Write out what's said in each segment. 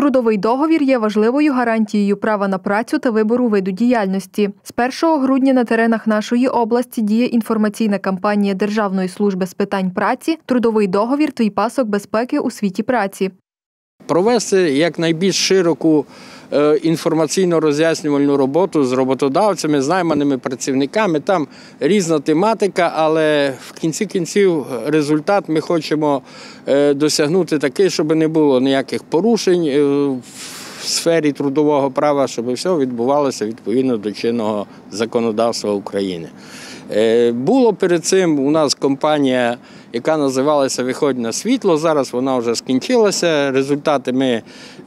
Трудовий договір є важливою гарантією права на працю та вибору виду діяльності. З 1 грудня на теренах нашої області діє інформаційна кампанія Державної служби з питань праці «Трудовий договір – твій пасок безпеки у світі праці». Провести якнайбільш широку інформаційно-роз'яснювальну роботу з роботодавцями, з найманими працівниками. Там різна тематика, але в кінці кінців результат ми хочемо досягнути такий, щоб не було ніяких порушень в сфері трудового права, щоб все відбувалося відповідно до чинного законодавства України. Було перед цим у нас компанія, яка називалася «Виходь на світло». Зараз вона вже скінчилася. Результати ми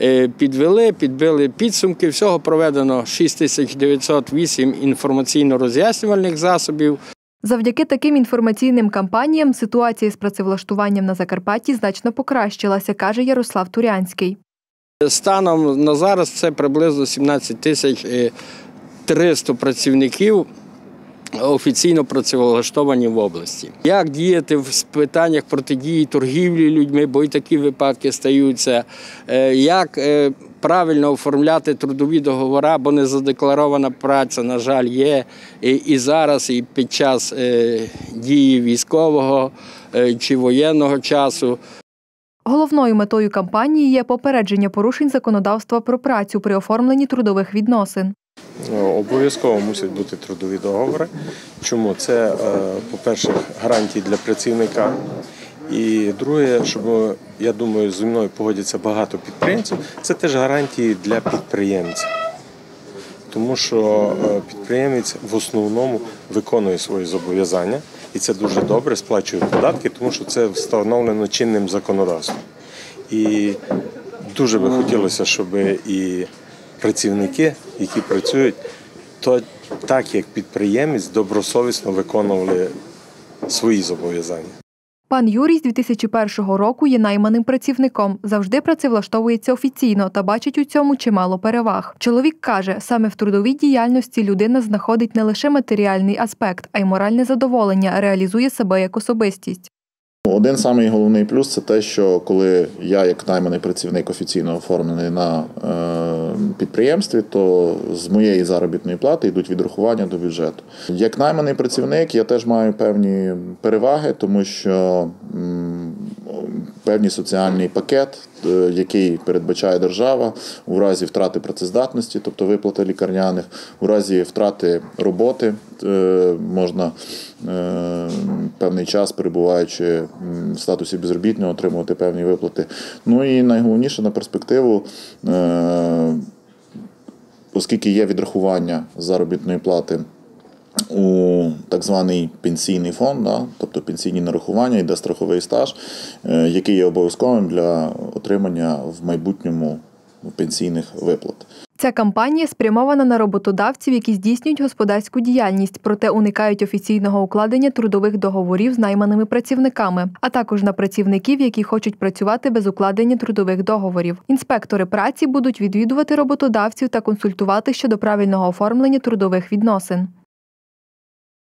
підбили підсумки. Всього проведено 6908 інформаційно-роз'яснювальних засобів. Завдяки таким інформаційним кампаніям ситуація з працевлаштуванням на Закарпатті значно покращилася, каже Ярослав Турянський. Станом на зараз це приблизно 17 300 працівників офіційно працевлаштовані в області. Як діяти в питаннях протидії торгівлі людьми, бо і такі випадки стаються, як правильно оформляти трудові договори, бо незадекларована праця, на жаль, є і зараз, і під час дії військового чи воєнного часу. Головною метою кампанії є попередження порушень законодавства про працю при оформленні трудових відносин. Обов'язково мусять бути трудові договори. Чому? Це, по-перше, гарантії для працівника. І друге, щоб, я думаю, зі мною погодяться багато підприємців, це теж гарантії для підприємця. Тому що підприємець в основному виконує свої зобов'язання, і це дуже добре, сплачує податки, тому що це встановлено чинним законодавством. І дуже би хотілося, щоб і працівники, які працюють, то так як підприємець добросовісно виконували свої зобов'язання. Пан Юрій з 2001 року є найманим працівником, завжди працевлаштовується офіційно та бачить у цьому чимало переваг. Чоловік каже, саме в трудовій діяльності людина знаходить не лише матеріальний аспект, а й моральне задоволення, реалізує себе як особистість. Один самий головний плюс – це те, що коли я, як найманий працівник, офіційно оформлений на підприємстві, то з моєї заробітної плати йдуть відрахування до бюджету. Як найманий працівник я теж маю певні переваги, тому що певний соціальний пакет, який передбачає держава у разі втрати працездатності, тобто виплати лікарняних, у разі втрати роботи можна певний час, перебуваючи в статусі безробітного, отримувати певні виплати. Ну і найголовніше на перспективу, оскільки є відрахування заробітної плати у так званий пенсійний фонд, тобто пенсійні нарахування, йде страховий стаж, який є обов'язковим для отримання в майбутньому пенсійних виплат. Ця кампанія спрямована на роботодавців, які здійснюють господарську діяльність, проте уникають офіційного укладення трудових договорів з найманими працівниками, а також на працівників, які хочуть працювати без укладення трудових договорів. Інспектори праці будуть відвідувати роботодавців та консультувати щодо правильного оформлення трудових відносин.